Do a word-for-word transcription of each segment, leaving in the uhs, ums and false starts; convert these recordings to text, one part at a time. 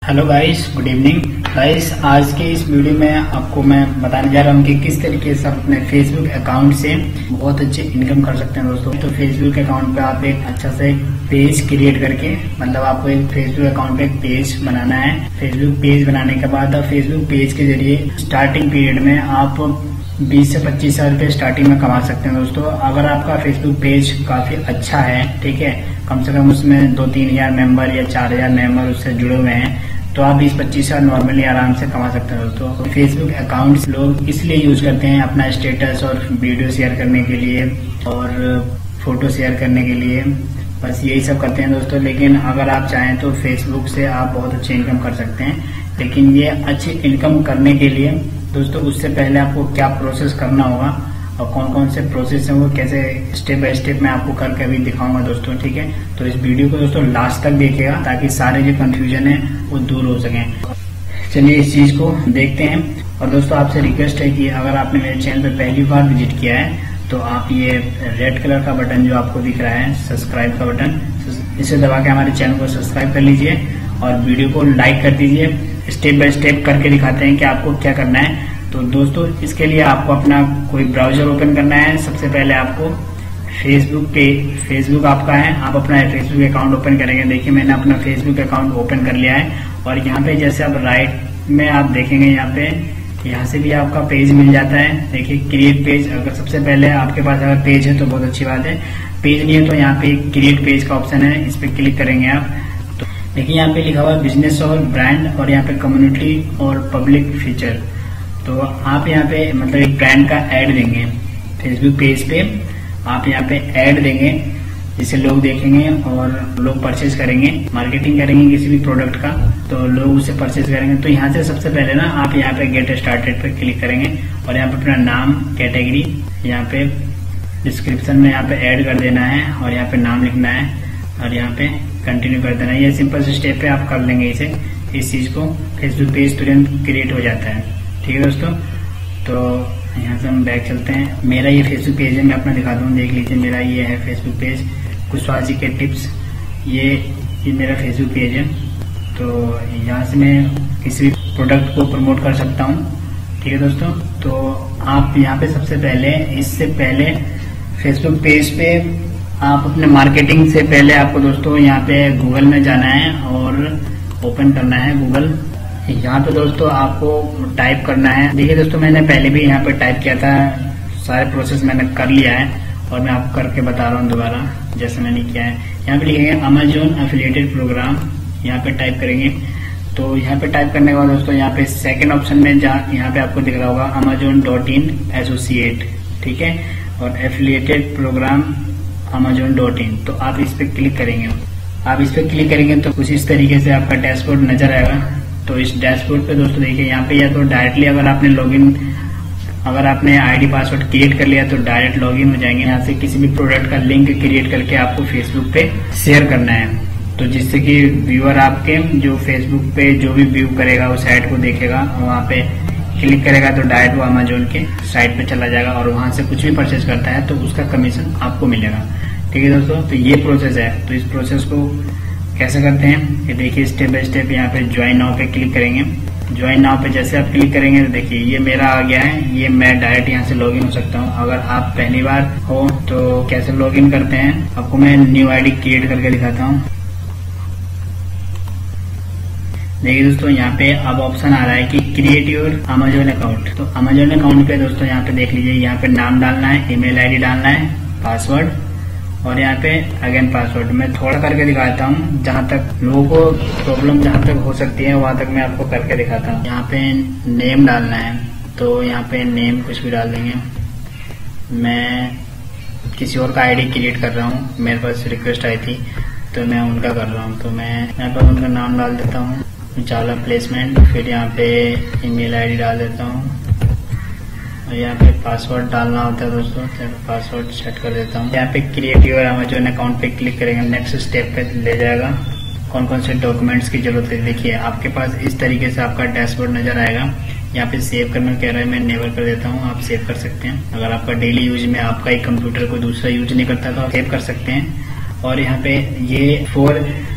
Hello guys, good evening guys. आज के इस वीडियो में आपको मैं बताने जा रहा हूँ कि किस तरीके से आप अपने फेसबुक अकाउंट से बहुत अच्छे इनकम कर सकते हैं दोस्तों। तो फेसबुक अकाउंट पे आप एक अच्छा से पेज क्रिएट करके, मतलब आपको एक फेसबुक अकाउंट पे एक पेज बनाना है। फेसबुक पेज बनाने के बाद फेसबुक पेज के जरिए स्टार्टिंग पीरियड में आप बीस से पच्चीस हजार रुपए स्टार्टिंग में कमा सकते हैं दोस्तों। अगर आपका फेसबुक पेज काफी अच्छा है, ठीक है, कम से कम उसमें दो तीन हजार मेंबर या चार हजार मेंबर उससे जुड़े हुए हैं, तो आप बीस पच्चीस हजार नॉर्मली आराम से कमा सकते हैं दोस्तों। फेसबुक अकाउंट लोग इसलिए यूज करते हैं अपना स्टेटस और वीडियो शेयर करने के लिए और फोटो शेयर करने के लिए, बस यही सब करते हैं दोस्तों। लेकिन अगर आप चाहें तो फेसबुक से आप बहुत अच्छी इनकम कर सकते हैं। लेकिन ये अच्छी इनकम करने के लिए दोस्तों, उससे पहले आपको क्या प्रोसेस करना होगा और कौन कौन से प्रोसेस है वो कैसे स्टेप बाय स्टेप मैं आपको करके अभी दिखाऊंगा दोस्तों, ठीक है। तो इस वीडियो को दोस्तों लास्ट तक देखिएगा ताकि सारे जो कंफ्यूजन है वो दूर हो सके। चलिए इस चीज को देखते हैं। और दोस्तों आपसे रिक्वेस्ट है कि अगर आपने मेरे चैनल पर पहली बार विजिट किया है तो आप ये रेड कलर का बटन जो आपको दिख रहा है सब्सक्राइब का बटन, इसे दबा के हमारे चैनल को सब्सक्राइब कर लीजिए और वीडियो को लाइक कर दीजिए। स्टेप बाय स्टेप करके दिखाते हैं कि आपको क्या करना है। तो दोस्तों इसके लिए आपको अपना कोई ब्राउजर ओपन करना है। सबसे पहले आपको फेसबुक पे, फेसबुक आपका है, आप अपना फेसबुक अकाउंट ओपन करेंगे। देखिए मैंने अपना फेसबुक अकाउंट ओपन कर लिया है और यहाँ पे जैसे आप राइट में आप देखेंगे, यहाँ पे यहाँ से भी आपका पेज मिल जाता है। देखिए क्रिएट पेज, अगर सबसे पहले आपके पास अगर पेज है तो बहुत अच्छी बात है, पेज नहीं है तो यहाँ पे क्रिएट पेज का ऑप्शन है, इस पे क्लिक करेंगे आप। तो देखिए यहाँ पे लिखा हुआ है बिजनेस और ब्रांड और यहाँ पे कम्युनिटी और पब्लिक फीचर। तो आप यहाँ पे मतलब एक ब्रांड का ऐड देंगे फेसबुक पेज पे, आप यहाँ पे ऐड देंगे जिसे लोग देखेंगे और लोग परचेज करेंगे, मार्केटिंग करेंगे किसी भी प्रोडक्ट का तो लोग उसे परचेज करेंगे। तो यहाँ से सबसे पहले ना आप यहाँ पे गेट स्टार्टेड पे क्लिक करेंगे और यहाँ पे अपना नाम, कैटेगरी, यहाँ पे डिस्क्रिप्शन में यहाँ पे ऐड कर देना है और यहाँ पे नाम लिखना है और यहाँ पे कंटिन्यू कर देना है। ये सिंपल से स्टेप पे आप कर लेंगे इसे, इस चीज को फेसबुक पेज तुरंत क्रिएट हो जाता है, ठीक है दोस्तों। तो यहाँ से हम बैक चलते हैं। मेरा ये फेसबुक पेज है, मैं अपना दिखा दूँ, देख लीजिए मेरा ये है फेसबुक पेज कुशवाहा जी के टिप्स। ये ये मेरा फेसबुक पेज है। तो यहाँ से मैं किसी भी प्रोडक्ट को प्रमोट कर सकता हूँ, ठीक है दोस्तों। तो आप यहाँ पे सबसे पहले, इससे पहले फेसबुक पेज पे आप अपने मार्केटिंग से पहले आपको दोस्तों यहाँ पे गूगल में जाना है और ओपन करना है गूगल। यहाँ पे दोस्तों आपको टाइप करना है। देखिए दोस्तों मैंने पहले भी यहाँ पे टाइप किया था, सारे प्रोसेस मैंने कर लिया है और मैं आपको करके बता रहा हूँ दोबारा जैसे मैंने किया है। यहाँ पे लिखेंगे अमेजोन एफिलिएटेड प्रोग्राम, यहाँ पे टाइप करेंगे। तो यहाँ पे टाइप करने के बाद दोस्तों यहाँ पे सेकंड ऑप्शन में जहाँ यहाँ पे आपको दिख रहा होगा अमेजोन डॉट इन एसोसिएट, ठीक है, और affiliated program Amazon dot in. तो आप इस पे क्लिक करेंगे। आप इस पे क्लिक करेंगे तो कुछ इस तरीके से आपका डैशबोर्ड नजर आएगा। तो इस डैशबोर्ड पे दोस्तों देखिए यहाँ पे या तो डायरेक्टली अगर आपने लॉगिन, अगर आपने आईडी पासवर्ड क्रिएट कर लिया तो डायरेक्ट लॉगिन हो जाएंगे। यहाँ से किसी भी प्रोडक्ट का लिंक क्रिएट करके आपको फेसबुक पे शेयर करना है, तो जिससे कि व्यूअर आपके जो फेसबुक पे जो भी व्यू करेगा उस साइट को देखेगा, वहाँ पे क्लिक करेगा तो डायरेक्ट वो अमेजोन के साइट पे चला जाएगा और वहां से कुछ भी परचेज करता है तो उसका कमीशन आपको मिलेगा, ठीक है दोस्तों। तो ये प्रोसेस है। तो इस प्रोसेस को कैसे करते हैं ये देखिए स्टेप बाय स्टेप। यहाँ पे ज्वाइन नाउ पे क्लिक करेंगे। ज्वाइन नाउ पे जैसे आप क्लिक करेंगे तो देखिए ये मेरा आ गया है, ये मैं डायरेक्ट यहाँ से लॉगिन हो सकता हूँ। अगर आप पहली बार हो तो कैसे लॉगिन करते हैं आपको मैं न्यू आईडी क्रिएट करके दिखाता हूँ। देखिए दोस्तों यहाँ पे अब ऑप्शन आ रहा है कि क्रिएट योर अमेजोन अकाउंट। तो अमेजोन अकाउंट पे दोस्तों यहाँ पे देख लीजिए, यहाँ पे नाम डालना है, ईमेल आईडी डालना है, पासवर्ड और यहाँ पे अगेन पासवर्ड। मैं थोड़ा करके दिखाता हूँ, जहाँ तक लोगों को प्रॉब्लम जहाँ तक हो सकती है वहां तक मैं आपको करके दिखाता हूँ। यहाँ पे नेम डालना है, तो यहाँ पे नेम कुछ भी डाल देंगे। मैं किसी और का आईडी क्रिएट कर रहा हूँ, मेरे पास रिक्वेस्ट आई थी तो मैं उनका कर रहा हूँ। तो मैं यहाँ पर उनका नाम डाल देता हूँ, जाला प्लेसमेंट, फिर यहाँ पे ईमेल आईडी डाल देता हूँ और यहाँ पे पासवर्ड डालना होता है दोस्तों, तो पासवर्ड सेट कर देता हूँ। यहाँ पे क्रिएट योर अमेजोन अकाउंट पे क्लिक करेंगे, नेक्स्ट स्टेप पे ले जाएगा। कौन कौन से डॉक्यूमेंट्स की जरूरत है देखिए आपके पास इस तरीके से आपका डैशबोर्ड नजर आएगा। यहाँ पे सेव करना कह रहा है, मैं नेवर कर देता हूँ, आप सेव कर सकते हैं। अगर आपका डेली यूज में आपका एक कंप्यूटर को दूसरा यूज नहीं करता तो आप सेव कर सकते हैं। और यहाँ पे ये फोर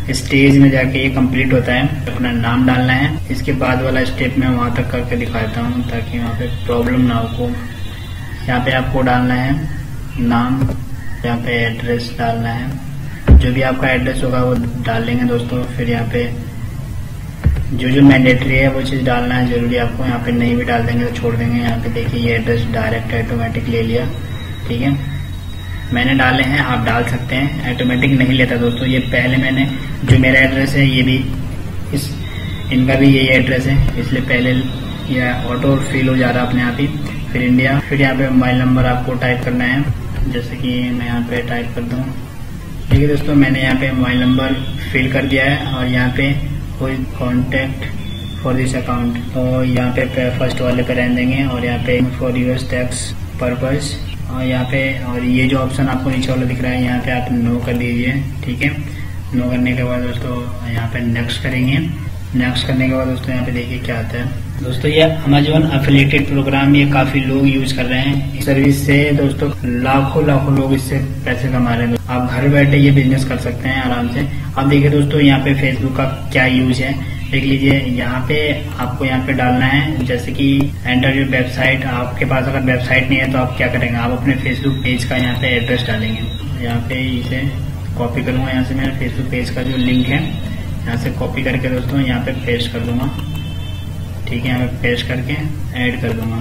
स्टेज में जाके ये कंप्लीट होता है। अपना नाम डालना है। इसके बाद वाला स्टेप मैं वहां तक करके दिखाता हूँ ताकि वहाँ पे प्रॉब्लम ना हो। यहाँ पे आपको डालना है नाम, यहाँ पे एड्रेस डालना है, जो भी आपका एड्रेस होगा वो डाल लेंगे दोस्तों। फिर यहाँ पे जो जो मैंडेटरी है वो चीज डालना है जरूरी आपको। यहाँ पे नहीं भी डाल देंगे तो छोड़ देंगे। यहाँ पे देखिए ये एड्रेस डायरेक्ट ऑटोमेटिक ले लिया, ठीक है। मैंने डाले हैं, आप डाल सकते हैं। ऑटोमेटिक नहीं लेता दोस्तों, ये पहले मैंने जो मेरा एड्रेस है ये भी इस इनका भी यही एड्रेस है, इसलिए पहले ये ऑटो फिल हो जा रहा अपने आप ही। फिर इंडिया, फिर यहाँ पे मोबाइल नंबर आपको टाइप करना है, जैसे कि मैं यहाँ पे टाइप कर दूँ। ठीक है दोस्तों, मैंने यहाँ पे मोबाइल नंबर फिल कर दिया है और यहाँ पे कोई कॉन्टेक्ट फॉर दिस अकाउंट तो यहाँ पे फर्स्ट वाले पे रहने देंगे और यहाँ पे फॉर यूएस टैक्स पर्पज और यहाँ पे और ये जो ऑप्शन आपको नीचे वाला दिख रहा है यहाँ पे आप नो कर दीजिए, ठीक है। नो करने के बाद दोस्तों यहाँ पे नेक्स्ट करेंगे। नेक्स्ट करने के बाद दोस्तों यहाँ पे देखिए क्या आता है। दोस्तों ये अमेजोन एफिलिएटेड प्रोग्राम ये काफी लोग यूज कर रहे हैं। इस सर्विस से दोस्तों लाखों लाखों लोग इससे पैसे कमा रहे हैं। आप घर बैठे ये बिजनेस कर सकते हैं आराम से। अब देखिए दोस्तों यहाँ पे फेसबुक का क्या यूज है देख लीजिए। यहाँ पे आपको यहाँ पे डालना है जैसे कि एंटर योर वेबसाइट। आपके पास अगर वेबसाइट नहीं है तो आप क्या करेंगे, आप अपने फेसबुक पेज का यहाँ पे एड्रेस डालेंगे। यहाँ पे इसे कॉपी करूंगा, यहाँ से मेरे फेसबुक पेज का जो लिंक है यहाँ से कॉपी करके दोस्तों यहाँ पे पेस्ट कर दूंगा, ठीक है। यहाँ पे पेस्ट करके ऐड कर दूंगा।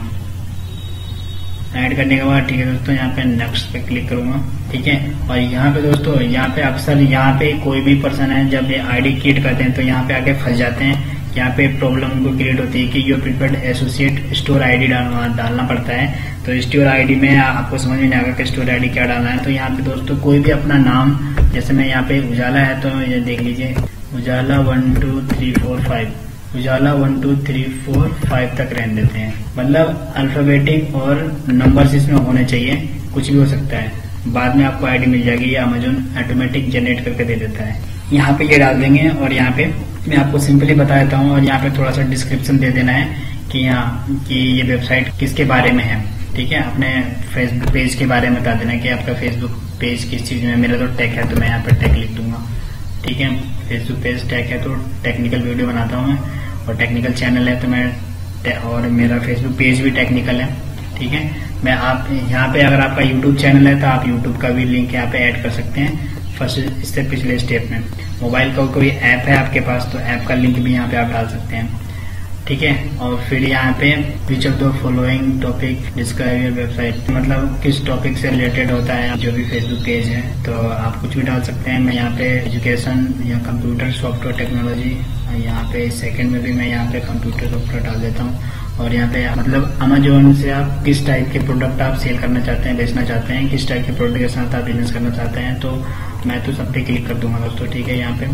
ऐड करने के बाद ठीक है दोस्तों यहाँ पे नेक्स्ट पे क्लिक करूंगा, ठीक है। और यहाँ पे दोस्तों यहाँ पे अक्सर यहाँ पे कोई भी पर्सन है जब ये आईडी क्रिएट करते हैं तो यहाँ पे आके फंस जाते हैं। यहाँ पे प्रॉब्लम उनको क्रिएट होती है कि your preferred associate store ID डालना डालना पड़ता है। तो स्टोर आईडी में आपको समझ में नहीं आएगा कि स्टोर आईडी क्या डालना है। तो यहाँ पे दोस्तों कोई भी अपना नाम, जैसे मैं यहाँ पे उजाला है तो ये देख लीजिए Ujala one two three four five Ujala one two three four five तक रहने देते हैं। मतलब अल्फाबेटिक और नंबर्स इसमें होने चाहिए, कुछ भी हो सकता है। बाद में आपको आईडी मिल जाएगी, ये अमेजोन ऑटोमेटिक जनरेट करके दे देता है। यहाँ पे ये डाल देंगे और यहाँ पे मैं आपको सिंपली बता देता हूँ और यहाँ पे थोड़ा सा डिस्क्रिप्शन दे देना है कि यहाँ कि ये वेबसाइट किसके बारे में है, ठीक है। अपने फेसबुक पेज के बारे में बता देना है कि आपका फेसबुक पेज किस चीज में। मेरा तो टेक है तो मैं यहाँ पे टेक लिख दूंगा, ठीक है। फेसबुक पेज टेक है तो टेक्निकल वीडियो बनाता हूँ मैं, और टेक्निकल चैनल है तो मैं, और मेरा फेसबुक पेज भी टेक्निकल है, ठीक है। मैं आप यहाँ पे अगर आपका यूट्यूब चैनल है तो आप यूट्यूब का भी लिंक यहाँ पे ऐड कर सकते हैं फर्स्ट इससे पिछले स्टेप में। मोबाइल का कोई ऐप है आपके पास तो ऐप का लिंक भी यहाँ पे आप डाल सकते हैं, ठीक है। और फिर यहाँ पे which of the following topic describe your website, मतलब किस टॉपिक से रिलेटेड होता है जो भी फेसबुक पेज है तो आप कुछ भी डाल सकते हैं। मैं यहाँ पे एजुकेशन या कंप्यूटर सॉफ्टवेयर टेक्नोलॉजी, यहाँ पे सेकंड में भी मैं यहाँ पे कंप्यूटर सॉफ्टवेयर डाल देता हूँ। और यहाँ पे मतलब अमेजोन से आप किस टाइप के प्रोडक्ट आप सेल करना चाहते हैं, बेचना चाहते हैं, किस टाइप के प्रोडक्ट के साथ आप बिजनेस करना चाहते हैं, तो मैं तो सब पे क्लिक कर दूंगा दोस्तों, ठीक है। यहाँ पे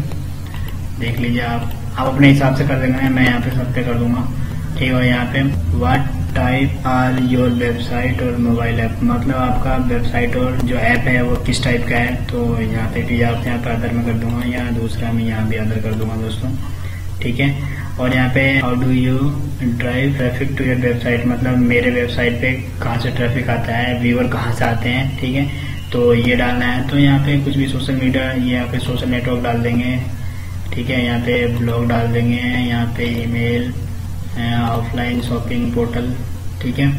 देख लीजिए आप आप अपने हिसाब से कर देंगे, मैं यहाँ पे सब पे कर दूंगा, ठीक है। और यहाँ पे what type are your website और मोबाइल ऐप, मतलब आपका वेबसाइट और जो ऐप है वो किस टाइप का है, तो यहाँ पे भी आप यहाँ पे अदर में कर दूंगा या दूसरा में यहाँ भी अदर कर दूंगा दोस्तों, ठीक है। और यहाँ पे how do you drive traffic to your website, मतलब मेरे वेबसाइट पे कहाँ से ट्रैफिक आता है, व्यूअर कहाँ से आते हैं, ठीक है। तो ये डालना है। तो यहाँ पे कुछ भी सोशल मीडिया, ये यहाँ पे सोशल नेटवर्क डाल देंगे, ठीक है। यहाँ पे ब्लॉग डाल देंगे, यहाँ पे ईमेल, ऑफलाइन शॉपिंग पोर्टल, ठीक है,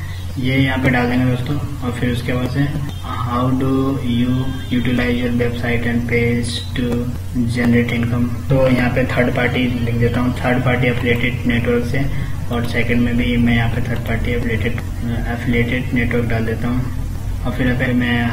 ये यहाँ पे डाल देंगे दोस्तों। और फिर उसके बाद से how do you utilise your website and page to generate income, तो यहाँ पे थर्ड पार्टी लिख देता हूँ, थर्ड पार्टी एफिलिएटेड नेटवर्क से। और सेकंड में भी मैं यहाँ पे third party affiliated affiliated network डाल देता हूँ। और फिर फिर मैं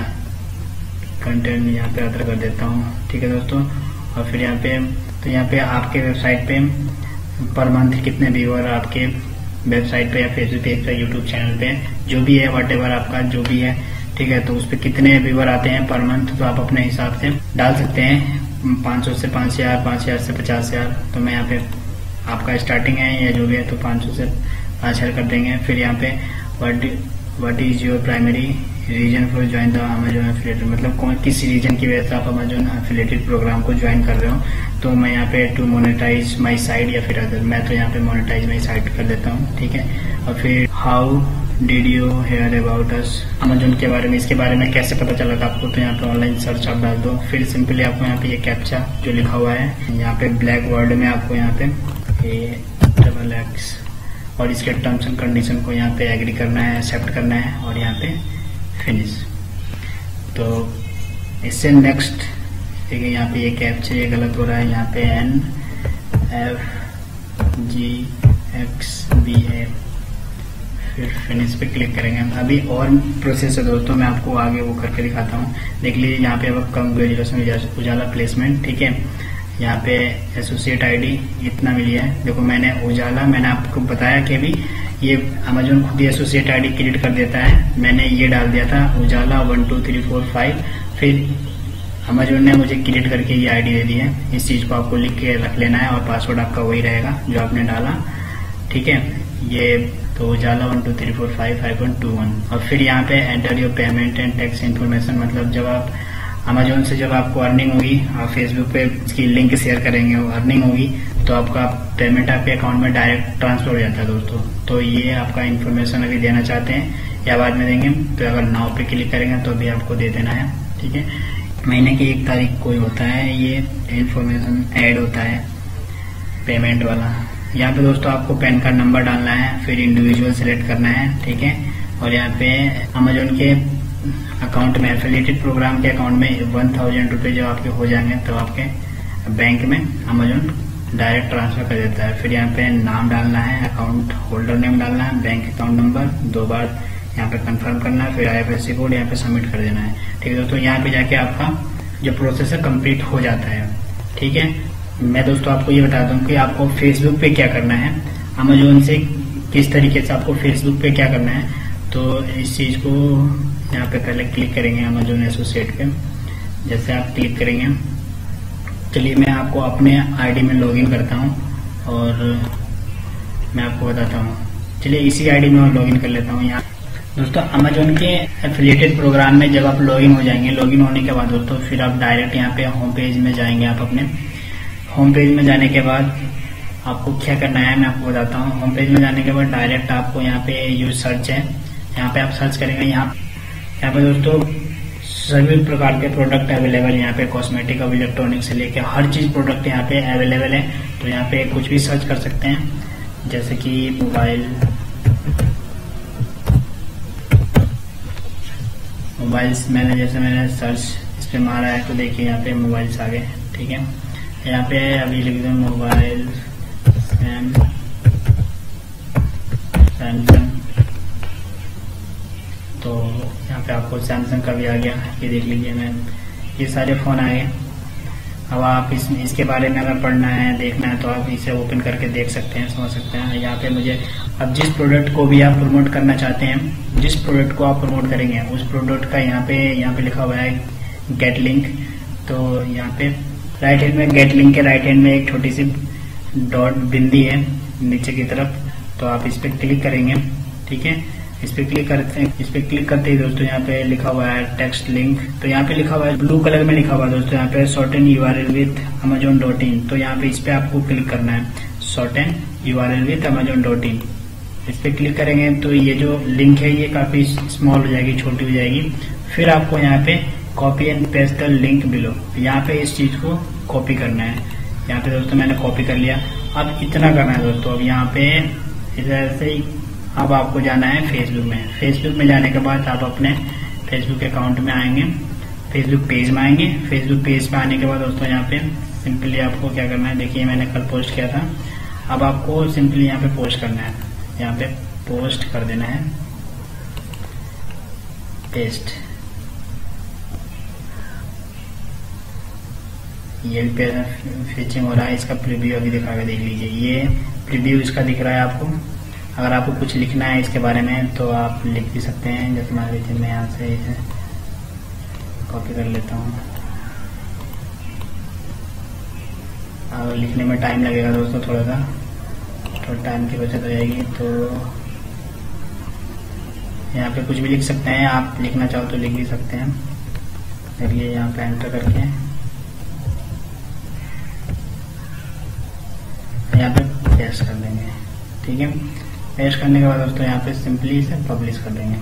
कंटेंट यहाँ पे अदर कर देता हूँ, ठीक है दोस्तों। और फिर यहाँ पे तो यहाँ पे आपके वेबसाइट पे पर मंथ कितने व्यूअर आपके वेबसाइट पे या फेसबुक पेज पे, यूट्यूब चैनल पे, जो भी है वट एवर आपका जो भी है, ठीक है, तो उस पर कितने व्यूअर आते हैं पर मंथ, तो आप अपने हिसाब से डाल सकते हैं। पाँच सौ से पाँच हजार, पाँच हजार से पचास हजार, तो मैं यहाँ पे आपका स्टार्टिंग है या जो भी है तो पाँच सौ से पाँच हजार कर देंगे। फिर यहाँ पे what what is your primary reason for join the Amazon affiliated, मतलब कौन किस रीजन की वजह से आप अमेजोन एफिलिएटेड प्रोग्राम को ज्वाइन कर रहे हो। तो मैं यहाँ पे टू मोनेटाइज माई साइट या फिर अदर, मैं तो यहाँ पे मोनेटाइज माई साइट कर देता हूँ, ठीक है। और फिर how did you hear about us, Amazon के बारे में, इसके बारे में कैसे पता चला था आपको। तो यहाँ पे ऑनलाइन सर्च आप डाल दो, फिर सिंपली आपको यहाँ पे ये कैप्चा जो लिखा हुआ है यहाँ पे ब्लैक वर्ड में आपको यहाँ पे ए डबल एक्स और इसके टर्म्स एंड कंडीशन को यहाँ पे एग्री करना है, एक्सेप्ट करना है और यहाँ पे फिनिश। तो इससे नेक्स्ट देखिए यहाँ पे ये कैप्चा ये गलत हो रहा है, यहाँ पे N F G X B A, फिर फिनिश पे क्लिक करेंगे। अभी और प्रोसेस है दोस्तों, मैं आपको आगे वो करके दिखाता हूँ। देख लीजिए यहाँ पे अब कंग्रेचुलेशन उजाला प्लेसमेंट, ठीक है। यहाँ पे एसोसिएट आईडी इतना मिली है। देखो मैंने उजाला, मैंने आपको बताया कि अभी ये अमेजोन खुद ही एसोसिएट आईडी क्रिएट कर देता है। मैंने ये डाल दिया था Ujala one two three four five, फिर अमेजोन ने मुझे क्रिएट करके ये आईडी दे दी है। इस चीज को आपको लिख के रख लेना है और पासवर्ड आपका वही रहेगा जो आपने डाला, ठीक है। ये तो Ujala one two three four five five one two one और फिर यहाँ पे enter your payment and tax information, मतलब जब आप अमेजोन से जब आपको अर्निंग होगी, आप फेसबुक पे इसकी लिंक शेयर करेंगे, वो अर्निंग होगी तो आपका पेमेंट आपके अकाउंट में डायरेक्ट ट्रांसफर हो जाता है दोस्तों। तो ये आपका इन्फॉर्मेशन अभी देना चाहते हैं या बाद में देंगे, तो अगर नाउ पे क्लिक करेंगे तो अभी आपको दे देना है, ठीक है। महीने की एक तारीख को होता है ये इन्फॉर्मेशन ऐड होता है पेमेंट वाला। यहाँ पे दोस्तों आपको पैन कार्ड नंबर डालना है, फिर इंडिविजुअल सिलेक्ट करना है, ठीक है। और यहाँ पे अमेजोन के अकाउंट में, एफिलिएटेड प्रोग्राम के अकाउंट में वन थाउजेंड रुपये जब आपके हो जाएंगे तो आपके बैंक में अमेजोन डायरेक्ट ट्रांसफर कर देता है। फिर यहाँ पे नाम डालना है, अकाउंट होल्डर नेम डालना है, बैंक अकाउंट नंबर दो बार यहाँ पे कंफर्म करना है, फिर I F S C code यहाँ पे सबमिट कर देना है, ठीक है दोस्तों। यहाँ पे जाके आपका जो प्रोसेस है कंप्लीट हो जाता है, ठीक है। मैं दोस्तों आपको ये बता दूं कि आपको फेसबुक पे क्या करना है, अमेजोन से किस तरीके से आपको फेसबुक पे क्या करना है। तो इस चीज को यहाँ पे पहले क्लिक करेंगे अमेजोन एसोसिएट पे। जैसे आप क्लिक करेंगे, चलिए मैं आपको अपने आईडी में लॉगिन करता हूँ और मैं आपको बताता हूँ। चलिए इसी आईडी में लॉगिन कर लेता हूँ। यहाँ दोस्तों अमेजोन के एफिलिएटेड प्रोग्राम में जब आप लॉगिन हो जाएंगे, लॉगिन होने के बाद दोस्तों फिर आप डायरेक्ट यहाँ पे होम पेज में जाएंगे। आप अपने होम पेज में जाने के बाद आपको क्या करना है मैं आपको बताता हूँ। होम पेज में जाने के बाद डायरेक्ट आपको यहाँ पे यूज सर्च है, यहाँ पे आप सर्च करेंगे। यहाँ यहाँ पे दोस्तों सभी प्रकार के प्रोडक्ट अवेलेबल, यहाँ पे कॉस्मेटिक और इलेक्ट्रॉनिक से लेके हर चीज प्रोडक्ट यहाँ पे अवेलेबल है। तो यहाँ पे कुछ भी सर्च कर सकते हैं, जैसे कि मोबाइल मोबाइल्स मैंने जैसे मैंने सर्च इस पे मारा है तो देखिए यहाँ पे मोबाइल्स आ गए, ठीक है। यहाँ पे अभी लिख दो मोबाइल सैम सैमसंग, तो यहाँ पे आपको सैमसंग का भी आ गया, ये देख लीजिए। मैं ये सारे फोन आए। अब आप इस इसके बारे में अगर पढ़ना है, देखना है तो आप इसे ओपन करके देख सकते हैं, समझ सकते हैं। यहाँ पे मुझे अब जिस प्रोडक्ट को भी आप प्रमोट करना चाहते हैं, जिस प्रोडक्ट को आप प्रमोट करेंगे उस प्रोडक्ट का यहाँ पे यहाँ पे लिखा हुआ है गेट लिंक। तो यहाँ पे राइट हैंड में गेट लिंक के राइट हैंड में एक छोटी सी डॉट बिंदी है नीचे की तरफ, तो आप इस पे क्लिक करेंगे, ठीक है। इस पे क्लिक करते हैं, इस पे क्लिक करते ही दोस्तों यहाँ पे लिखा हुआ है टेक्स्ट लिंक। तो यहाँ पे लिखा हुआ है ब्लू कलर में लिखा हुआ है दोस्तों यहाँ पे shorten URL with Amazon dot in. तो यहाँ पे इस पे आपको क्लिक करना है, shorten URL with Amazon dot in. इस पे क्लिक करेंगे तो ये जो लिंक है ये काफी स्मॉल हो जाएगी, छोटी हो जाएगी। फिर आपको यहाँ पे copy and paste the link below, यहाँ पे इस चीज को कॉपी करना है। यहाँ पे दोस्तों मैंने कॉपी कर लिया। अब इतना करना है दोस्तों, अब यहाँ पे इस तरह से ही अब आपको जाना है फेसबुक में। फेसबुक में जाने के बाद आप अपने फेसबुक अकाउंट में आएंगे, फेसबुक पेज में आएंगे। फेसबुक पेज पे आने के बाद दोस्तों यहाँ पे सिंपली आपको क्या करना है, देखिए मैंने कल पोस्ट किया था, अब आपको सिंपली यहाँ पे पोस्ट करना है, यहाँ पे पोस्ट कर देना है, पेस्ट। ये भी फीचिंग हो रहा है, इसका प्रीव्यू अभी दिखा के देख लीजिए। ये प्रीव्यू इसका दिख रहा है आपको। अगर आपको कुछ लिखना है इसके बारे में तो आप लिख भी सकते हैं। जैसे मान लीजिए मैं यहाँ से इसे कॉपी कर लेता हूँ। और लिखने में टाइम लगेगा दोस्तों, थोड़ा सा थोड़ा टाइम की बचत हो जाएगी। तो यहाँ पे कुछ भी लिख सकते हैं, आप लिखना चाहो तो लिख भी सकते हैं। चलिए यहाँ पे एंटर करके यहाँ पे पेस्ट कर देंगे, ठीक है। पेस्ट करने के बाद दोस्तों यहाँ पे सिंपली इसे पब्लिश कर देंगे,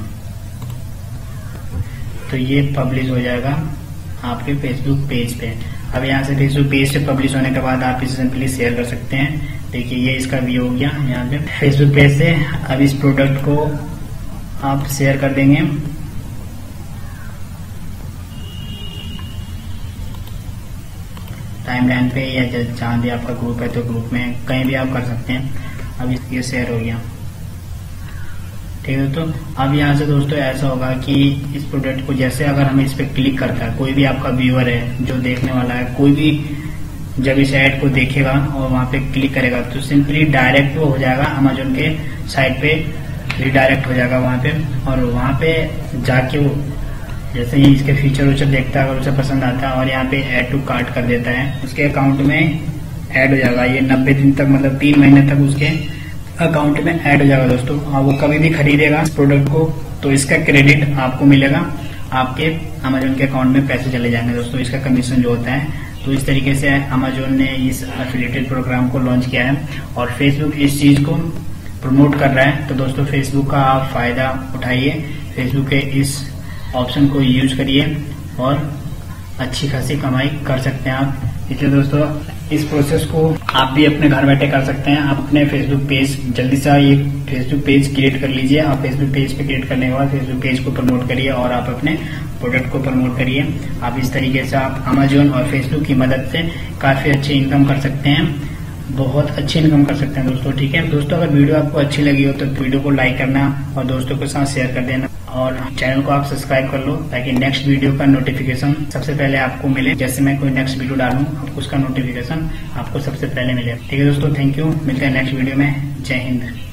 तो ये पब्लिश हो जाएगा आपके फेसबुक पेज पे। अब यहाँ से फेसबुक पेज पे पब्लिश होने के बाद आप इसे सिंपली शेयर कर सकते हैं। देखिए ये इसका व्यू हो गया यहाँ पे फेसबुक पेज से। अब इस प्रोडक्ट को आप शेयर कर देंगे, टाइमलाइन पे या जहाँ भी आपका ग्रुप है तो ग्रुप में कहीं भी आप कर सकते हैं। अब ये शेयर हो गया, ठीक है दोस्तों। अब यहाँ से दोस्तों ऐसा होगा कि इस प्रोडक्ट को जैसे अगर हम इस पे क्लिक करता है, कोई भी आपका व्यूअर है जो देखने वाला है, कोई भी जब इस ऐड को देखेगा और वहाँ पे क्लिक करेगा तो सिंपली डायरेक्ट वो हो जाएगा अमेजोन के साइट पे, रिडायरेक्ट हो जाएगा वहाँ पे। और वहाँ पे जाके वो जैसे ही इसके फीचर उचर देखता है, अगर उसे पसंद आता है और यहाँ पे ऐड टू कार्ट कर देता है, उसके अकाउंट में ऐड हो जाएगा। ये नब्बे दिन तक मतलब तीन महीने तक उसके अकाउंट में ऐड हो जाएगा दोस्तों। और वो कभी भी खरीदेगा इस प्रोडक्ट को तो इसका क्रेडिट आपको मिलेगा, आपके अमेजोन के अकाउंट में पैसे चले जाएंगे दोस्तों, इसका कमीशन जो होता है। तो इस तरीके से अमेजोन ने इस एफिलिएटेड प्रोग्राम को लॉन्च किया है और फेसबुक इस चीज को प्रमोट कर रहा है। तो दोस्तों फेसबुक का आप फायदा उठाइए, फेसबुक के इस ऑप्शन को यूज करिए और अच्छी खासी कमाई कर सकते हैं आप। इसलिए दोस्तों इस प्रोसेस को आप भी अपने घर बैठे कर सकते हैं। आप अपने फेसबुक पेज जल्दी से ये फेसबुक पेज क्रिएट कर लीजिए। आप फेसबुक पेज पे क्रिएट करने के बाद फेसबुक पेज को प्रमोट करिए और आप अपने प्रोडक्ट को प्रमोट करिए। आप इस तरीके से आप अमेजोन और फेसबुक की मदद से काफी अच्छी इनकम कर सकते हैं, बहुत अच्छी इनकम कर सकते हैं दोस्तों, ठीक है दोस्तों। अगर वीडियो आपको अच्छी लगी हो तो वीडियो को लाइक करना और दोस्तों के साथ शेयर कर देना और चैनल को आप सब्सक्राइब कर लो ताकि नेक्स्ट वीडियो का नोटिफिकेशन सबसे पहले आपको मिले। जैसे मैं कोई नेक्स्ट वीडियो डालूं उसका नोटिफिकेशन आपको सबसे पहले मिले, ठीक है दोस्तों। थैंक यू, मिलते हैं नेक्स्ट वीडियो में। जय हिंद।